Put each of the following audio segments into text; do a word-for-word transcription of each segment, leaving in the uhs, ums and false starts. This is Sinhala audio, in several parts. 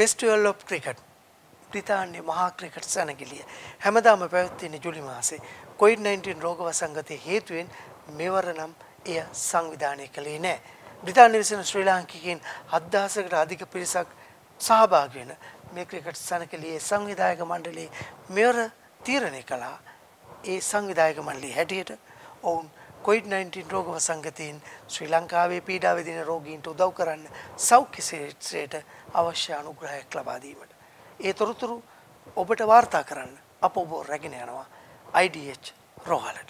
Festival of Cricket බ්‍රිතාන්‍ය මහා ක්‍රිකට් සැනකෙළිය හැමදාම පැවැත්වෙන ජූලි මාසයේ කොවිඩ් නයින්ටීන් රෝග වසංගතයේ හේතුවෙන් මෙවර නම් එය සංවිධානය කළේ නැහැ. බ්‍රිතාන්‍ය විසින් ශ්‍රී ලාංකිකයන් හත්දහසකට අධික පිරිසක් සහභාගී වෙන මේ ක්‍රිකට් සැනකෙළියේ සංවිධායක මණ්ඩලයේ මෙවර තීරණය කළා. ඒ සංවිධායක මණ්ඩලයේ හැටියට ඔවුන් කොවිඩ් නයින්ටීන් රෝග වසංගතයෙන් ශ්‍රී ලංකාවේ පීඩා විඳින රෝගීන්ට උදව් කරන්න සෞඛ්‍ය ක්ෂේත්‍රයට අවශ්‍ය අනුග්‍රහයක් ලබා දීමට. ඒ තොරතුරු ඔබට වාර්තා කරන්න අප ඔබ රැගෙන යනවා I D H රෝහලට.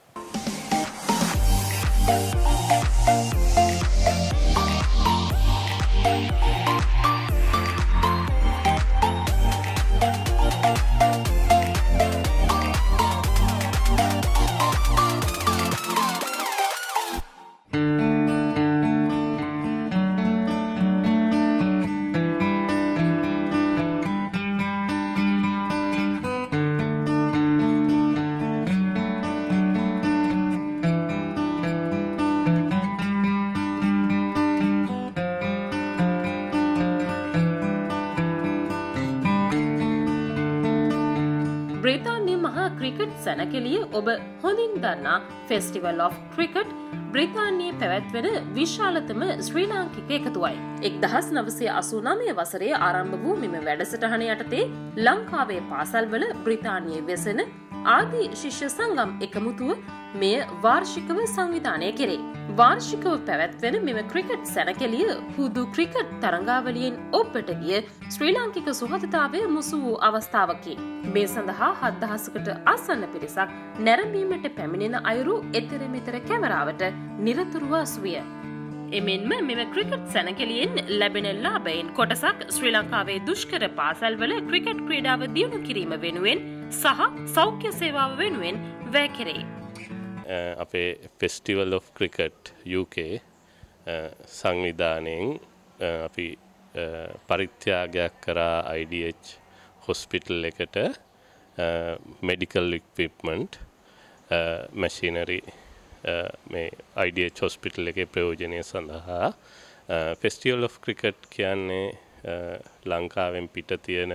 සැනකෙළිය ඔබ හොඳින් දන්නා ෆෙස්ටිවල් ඔෆ් ක්‍රිකට් බ්‍රිතාන්‍යයේ පැවැත්වෙන විශාලතම ශ්‍රී ලාංකික එකතුවයි. එක්දහස් නවසිය අසූ නවය වසරේ ආරම්භ වූ මෙම වැඩසටහන යටතේ ලංකාවේ පාසල්වල බ්‍රිතාන්‍යයේ වෙසෙන ආදී ශිෂ්‍ය සංගම් එකමුතුව මෙය වාර්ෂිකව සංවිධානය කෙරේ. වාර්ෂිකව පැවැත්වෙන මෙම ක්‍රිකට් සැනකෙළිය හුදු ක්‍රිකට් තරඟාවලියෙන් ඔබට ගිය ශ්‍රී ලාංකික සුහදතාවය මුසු වූ අවස්ථාවකි. මේ සඳහා හත්දහසකට ආසන්න පිරිසක් නැරඹීමට පැමිණෙන අයුරු එතර මෙතර කැමරාවට නිරතුරුව අසුවිය. එමෙන්ම මෙම ක්‍රිකට් සැනකෙළියෙන් ලැබෙන ලාභයෙන් කොටසක් ශ්‍රී ලංකාවේ දුෂ්කර පාසල්වල ක්‍රිකට් ක්‍රීඩාව දියුණු කිරීම වෙනුවෙන් සහ සෞඛ්‍ය සේවාව වෙනුවෙන් වැය කෙරේ. අපේ festival of cricket U K සංවිධානයෙන් අපි පරිත්‍යාගයක් කරා I D H හොස්පිටල් එකට මෙඩිකල් ඉක්විප්මන්ට් මැෂිනරි මේ I D H හොස්පිටල් එකේ ප්‍රයෝජනය සඳහා ෆෙස්ටිවල් ඔෆ් ක්‍රිකට් කියන්නේ ලංකාවෙන් පිට තියෙන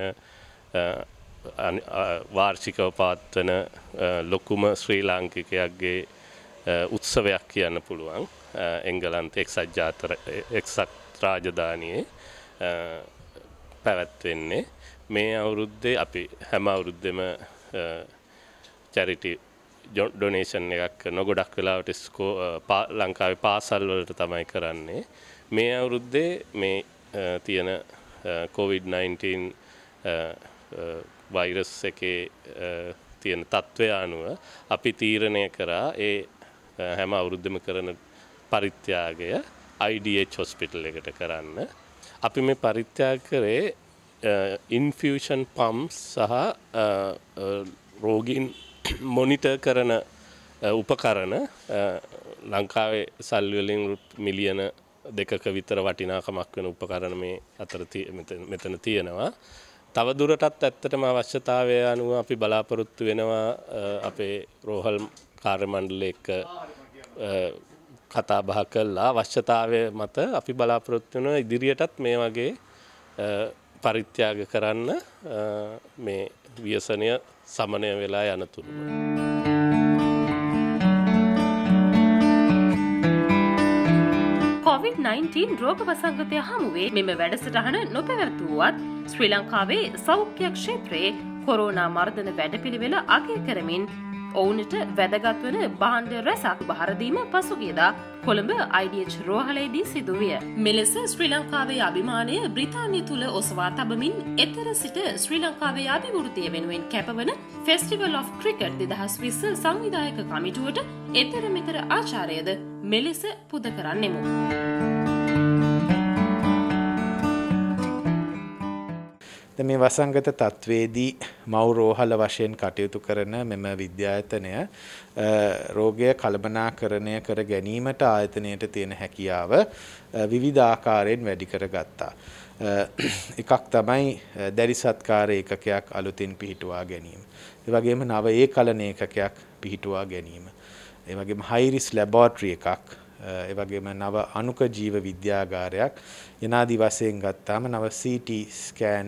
වාර්ෂිකව පවත්වන ලොකුම ශ්‍රී ලාංකිකයක්ගේ උත්සවයක් කියන්න පුළුවන්. එංගලන්ත එක්සත් ජාතර එක්සත් රාජධානියේ පැවැත්වෙන්නේ. මේ අවුරුද්දේ අපි හැම අවුරුද්දෙම චැරිටි ඩොනේෂන් එකක් කරන ගොඩක් වෙලාවට ස්කෝ ලංකාවේ පාසල් වලට තමයි කරන්නේ. මේ අවුරුද්දේ මේ තියෙන කොවිඩ් නයින්ටීන් වෛරස් එකේ තියෙන තත්ත්වය අනුව අපි තීරණය කරා ඒ හැම අවුරුද්දෙම කරන පරිත්‍යාගය I D H හොස්පිටල් එකට කරන්න. අපි මේ පරිත්‍යාග කරේ ඉන්ෆියුෂන් පම්ප්ස් සහ රෝගීන් මොනිටර් කරන උපකරණ ලංකාවේ සල්ලි වලින් මිලියන දෙකක විතර වටිනාකමක් වෙන උපකරණ මේ අතර මෙතන තියෙනවා. තව දුරටත් ඇත්තටම අවශ්‍යතාවය අනුව අපි බලාපොරොත්තු වෙනවා අපේ රෝහල් කාර්ය මණ්ඩලය එක්ක කතා බහ කළා. අවශ්‍යතාවය මත අපි බලාපොරොත්තු වෙනවා ඉදිරියටත් මේ වගේ පරිත්‍යාග කරන්න මේ ව්‍යසනය සමනය වෙලා යනතුරුව. කොවිඩ් නයින්ටීන් රෝග වසංගතය හමුවේ මෙම වැඩසටහන නොපැවැත්වුවත් ශ්‍රී ලංකාවේ සෞඛ්‍ය ක්ෂේත්‍රයේ කොරෝනා මර්ධන වැඩපිළිවෙල අගය කරමින් ඔවුනට වැදගත් වන භාණ්ඩ රැසක් බහර දීම පසුගියදා කොළඹ I D H රෝහලේදී සිදු විය. මෙලෙස ශ්‍රී ලංකාවේ අභිමානය බ්‍රිතාන්‍ය තුල ඔසවා තබමින් එතර සිට ශ්‍රී ලංකාවේ අභිවෘද්ධිය වෙනුවෙන් කැපවන ෆෙස්ටිවල් ඔෆ් ක්‍රිකට් දෙදහස් විස්ස සංවිධායක කමිටුවට එතර මෙතර ආචාර්යද මෙලෙස පුද කරන්නෙමු. මේ වසංගත තත්වයේදී මව් රෝහල වශයෙන් කටයුතු කරන මෙම විද්‍යායතනය රෝගය කළමනාකරණය කර ගැනීමට ආයතනයට තියෙන හැකියාව විවිධ ආකාරයෙන් වැඩි කරගත්තා. එකක් තමයි දැඩි සත්කාර ඒකකයක් අලුතින් පිහිටුවා ගැනීම. ඒ වගේම නව ඒකලන ඒකකයක් පිහිටුවා ගැනීම. ඒ වගේම හයි රිස්ක් ලැබොරටරි එකක් ඒ වගේම නව අණුක ජීව විද්‍යාගාරයක් යනාදි වශයෙන් ගත්තාම නව සී ටී ස්කෑන්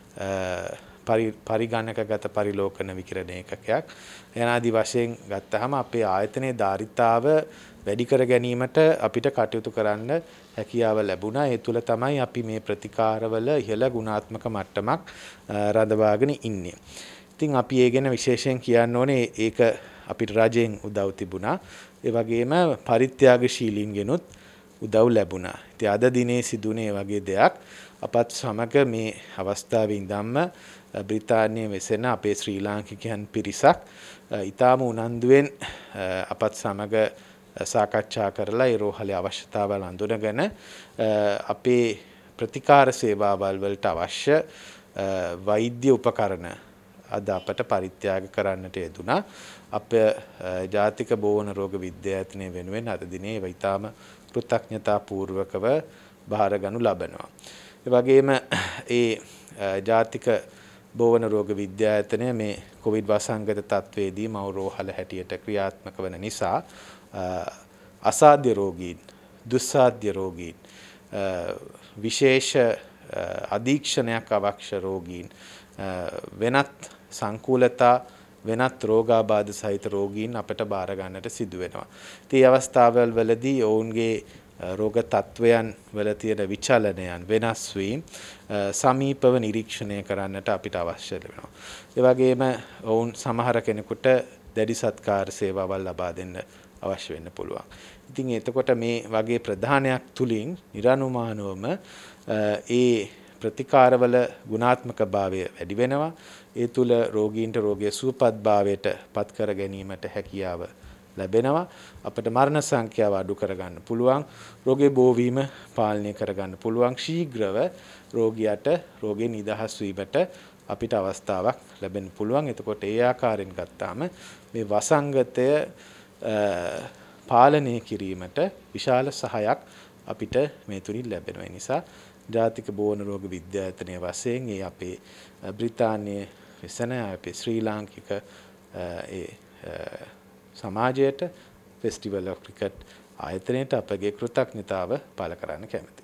පරිගණකගත පරිලෝකන විකිරණ ඒකකයක් යනාදි වශයෙන් ගත්තාම අපේ ආයතනයේ ධාරිතාව වැඩි කර ගැනීමට අපිට කටයුතු කරන්න හැකියාව ලැබුණා. ඒ තුළ තමයි අපි මේ ප්‍රතිකාරවල ඉහළ ගුණාත්මක මට්ටමක් රඳවාගෙන ඉන්නේ. ඉතින් අපි ඒ ගැන විශේෂයෙන් කියන්න ඕනේ ඒක අපිට රජයෙන් උදව් තිබුණා. ඒ වගේම පරිත්‍යාගශීලීන්ගෙනුත් උදව් ලැබුණා. ඉතින් අද දිනේ සිදුනේ වගේ දෙයක් අපත් සමග මේ අවස්ථාවේ ඉඳන්ම බ්‍රිතාන්‍යයේ වෙසෙන අපේ ශ්‍රී ලාංකිකයන් පිරිසක් ඊටාම උනන්දුවෙන් අපත් සමග සාකච්ඡා කරලා ඒ රෝහලේ අවශ්‍යතාවල් අඳුනගෙන අපේ ප්‍රතිකාර සේවාවල් වලට අවශ්‍ය වෛද්‍ය උපකරණ අද අපට පරිත්‍යාග කරන්නට යෙදුණා. අපේ ජාතික බෝවන රෝග විද්‍යායතනය වෙනුවෙන් අද දිනේ ඊටාම කෘතඥතා පූර්වකව බාරගනු ලබනවා. ඒ වගේම ඒ ජාතික බෝවන රෝග විද්‍යායතනය මේ කොවිඩ් වසංගත තත්ත්වයේදී මව් රෝහල හැටියට ක්‍රියාත්මක වන නිසා අසාධ්‍ය රෝගීන්, දුස්සාධ්‍ය රෝගීන්, විශේෂ අධීක්ෂණයක් අවශ්‍ය රෝගීන්, වෙනත් සංකූලතා වෙනත් රෝගාබාධ සහිත රෝගීන් අපට බාර ගන්නට සිදු වෙනවා. ඉතින් මේ අවස්ථාවල් වලදී ඔවුන්ගේ රෝග තත්වයන් වල තියෙන විචලනයන් වෙනස් වීම සමීපව නිරීක්ෂණය කරන්නට අපිට අවශ්‍ය වෙනවා. ඒ වගේම ඔවුන් සමහර කෙනෙකුට දැඩි සත්කාර සේවාවල් ලබා දෙන්න අවශ්‍ය වෙන්න පුළුවන්. ඉතින් එතකොට මේ වගේ ප්‍රධානයක් තුලින් නිරනුමානවම ඒ ප්‍රතිකාරවල ගුණාත්මක භාවය වැඩි වෙනවා. ඒ තුල රෝගීන්ට රෝගයේ සුවපත් භාවයට පත් කර ගැනීමට හැකියාව ලැබෙනවා. අපිට මරණ සංඛ්‍යාව අඩු කරගන්න පුළුවන්. රෝගේ බෝවීම පාලනය කරගන්න පුළුවන්. ශීඝ්‍රව රෝගියාට රෝගේ නිදහස් වීමට අපිට අවස්ථාවක් ලැබෙන්න පුළුවන්. එතකොට ඒ ආකාරයෙන් ගත්තාම මේ වසංගතය පාලනය කිරීමට විශාල සහයක් අපිට මේ තුලින් ලැබෙනවා. ඒ නිසා ජාතික බෝවන රෝග විද්‍යායතනයේ වශයෙන් ඒ අපේ බ්‍රිතාන්‍යයේ වෙසෙන අපේ ශ්‍රී ලාංකික ඒ සමාජයට ෆෙස්ටිවල් ඔෆ් ක්‍රිකට් ආයතනයට අපගේ කෘතඥතාව පළ කරන්න කැමැතියි.